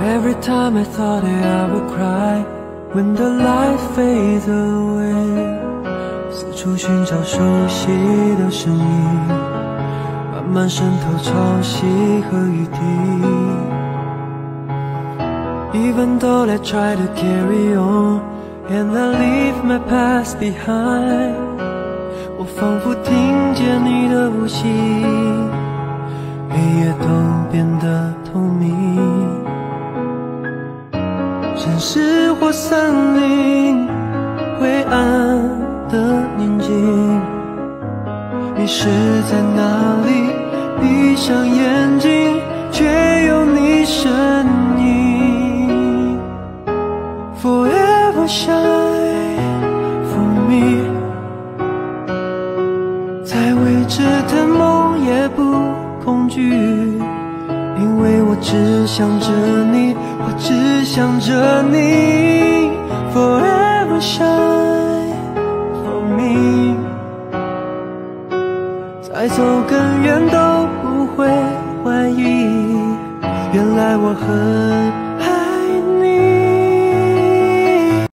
Every time I thought that I would cry when the light fades away， 四处寻找熟悉的声音，慢慢渗透潮汐和雨滴。Even though I try to carry on and I leave my past behind， 我仿佛听见你的呼吸，黑夜都变得透明。城市或森林，灰暗的宁静，迷失在哪里？闭上眼睛，却有你身影。Forever shine for me， 再未知的梦也不恐惧，因为我只想着你，我只想着你。Forever shine for me， 再走更远都不会怀疑，原来我很